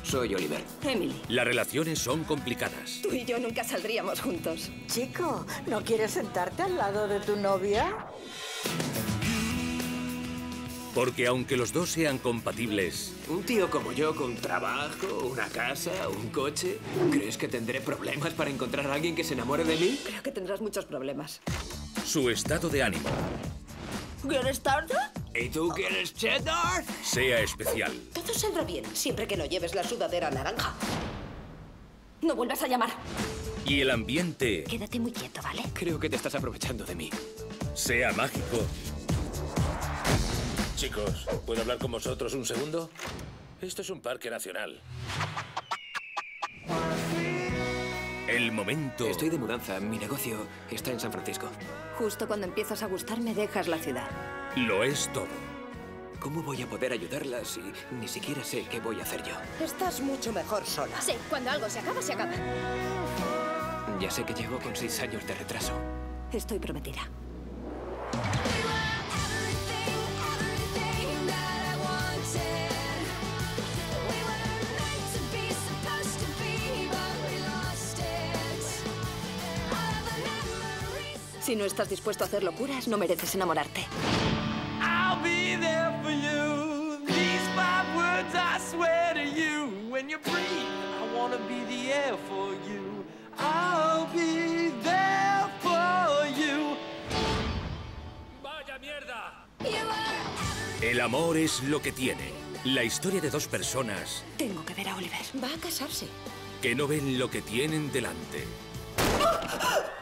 Soy Oliver. Emily. Las relaciones son complicadas. Tú y yo nunca saldríamos juntos. Chico, ¿no quieres sentarte al lado de tu novia? Porque aunque los dos sean compatibles, Un tío como yo con trabajo, una casa, un coche. ¿Crees que tendré problemas para encontrar a alguien que se enamore de mí? Creo que tendrás muchos problemas. su estado de ánimo ¿Quieres tarde? ¿Y tú quieres cheddar? sea especial. Todo saldrá bien, siempre que no lleves la sudadera naranja. No vuelvas a llamar. Y el ambiente Quédate muy quieto, ¿vale? Creo que te estás aprovechando de mí. sea mágico. Chicos, ¿puedo hablar con vosotros un segundo? Esto es un parque nacional. El momento Estoy de mudanza. Mi negocio está en San Francisco. Justo cuando empiezas a gustarme, dejas la ciudad. lo es todo. ¿Cómo voy a poder ayudarla si ni siquiera sé qué voy a hacer yo? Estás mucho mejor sola. Sí, cuando algo se acaba, se acaba. Ya sé que llego con 6 años de retraso. Estoy prometida. Si no estás dispuesto a hacer locuras, no mereces enamorarte. I'll be there for you. These 5 words I swear to you. When you breathe, I wanna be the air for you. I'll be there for you. ¡Vaya mierda! El amor es lo que tiene. La historia de dos personas Tengo que ver a Oliver. Va a casarse. que no ven lo que tienen delante.